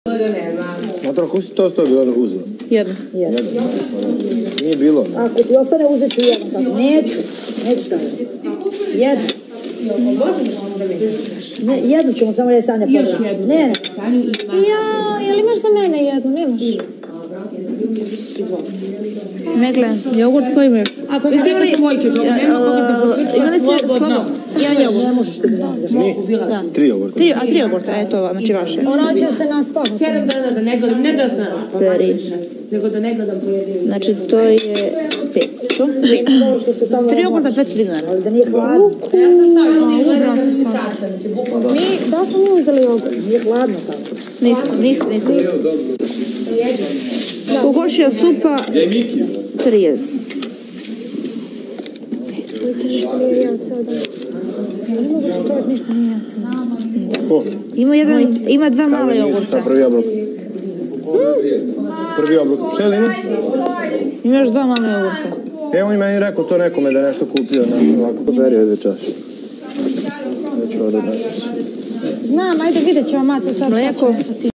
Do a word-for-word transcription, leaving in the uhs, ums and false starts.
Matro, ko si to sto bilo uzeo? Jedno. Jedno. Nije bilo. Ako ti ostane uzet ću jedan tako. Neću. Neću sada. Jedno. Ne, jednu ćemo samo reći Sanja podra. Još jednu. Ne, ne. Ja, jel imaš za mene jednu? Nemaš? Ne gledam, jogurt koji imaju? Ako Vi ste imali... Imali ste slobodno? Jedan jogurt. Ne možeš ti mi da. Da. Tri jogurta. Tri, a tri jogurta, eto, znači vaše. Ona će se nas spavati. Sedam dana da ne gledam, ne da se nas Tri. nego da ne gledam pojedinu. Znači, to je petsto. Ovo što se tamo... Tri jogurta, petsto dinara. Ali da nije hladno. Ja sam stavila, ti gledam se sastavnici, bukvalno. Mi, da smo mi uzeli jogurt? Nije hladno tamo. Niste, niste, niste. Kokošija supa, trideset. Ništa nije jeo ceo dan. Ne mogu će čovjek ništa nije jeo ceo dan. Ko? Ima, jedan, ima dva mala jogurta. Sa prvi obrok. Prvi obrok. Šta li ima? Ima još dva mala jogurta. Evo i meni rekao to nekome da je nešto kupio. Nešto ovako. Poberi ove čaše. Neću ovdje odnositi. Znam, ajde vidjet ćemo Macu sad šta ćemo sa tim.